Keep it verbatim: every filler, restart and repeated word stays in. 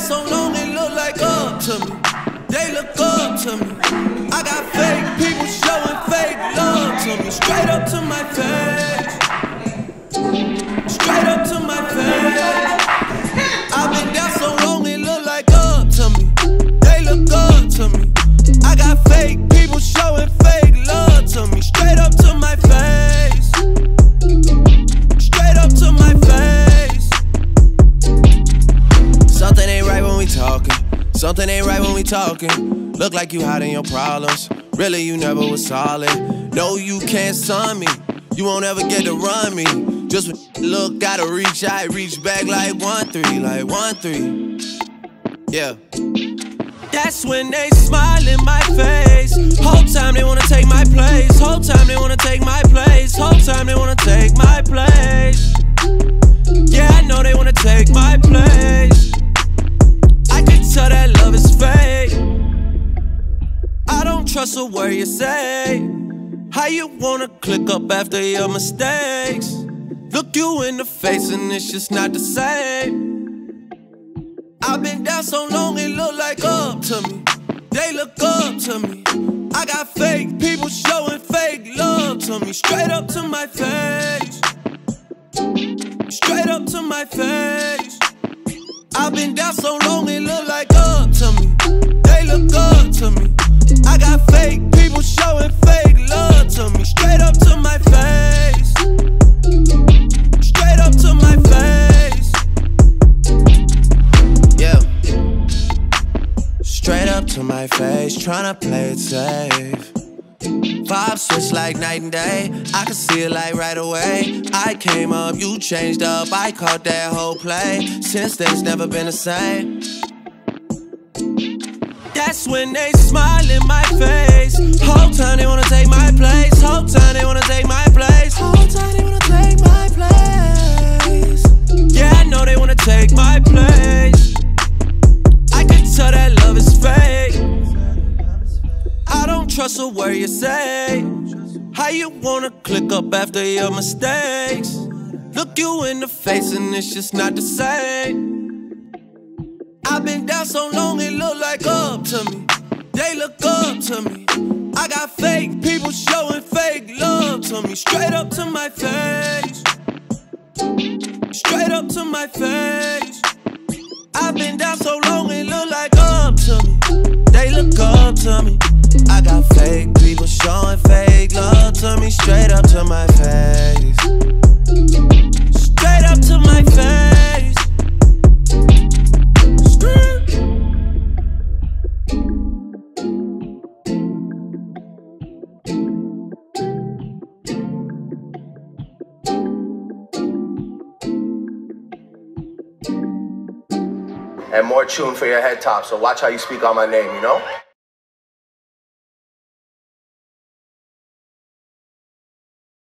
so long it look like up to me. They look up to me. I got fake people showing fake love to me. Straight up to my face. Straight up to my face. I've been down so long it look like up to me. They look up to me. I got fake people showing fake love to me. Straight up to my face. Straight up to my face. Something ain't right when we talking. Something ain't right when we talking. Look like you hiding your problems. Really, you never was solid. No, you can't son me. You won't ever get to run me. Just when look, gotta reach out, reach back like one three, like one three. Yeah. That's when they smile in my face. Whole time they wanna take my place. Whole time they wanna take my place. Whole time they wanna take my place. Yeah, I know they wanna take my place. I can tell that love is fake. I don't trust a word you say. How you wanna click up after your mistakes? Look you in the face and it's just not the same. I've been down so long it look like up to me. They look up to me. I got fake people showing fake love to me. Straight up to my face. Straight up to my face. I've been down so long it look like up to me. They look up to me. I got fake people showing fake love to me. Straight up to my face. Straight up to my face. Yeah. Straight up to my face, tryna play it safe. Vibes switch like night and day. I can see it like right away. I came up, you changed up. I caught that whole play. Since then it's never been the same. That's when they smile in my face. Whole time they wanna take my place. Whole time they wanna take my place. Whole time they wanna take my place. Yeah, I know they wanna take my place. I can tell that love is fake. I don't trust a word you say. How you wanna click up after your mistakes? Look you in the face and it's just not the same. I've been down so long it look like up to me. They look up to me. I got fake people showing fake love to me. Straight up to my face. Straight up to my face. I've been down so long it look like up to me. They look up to me. I got fake people showing fake love to me. Straight up to my face. Straight up to my face. And more tune for your head top, so watch how you speak on my name, you know?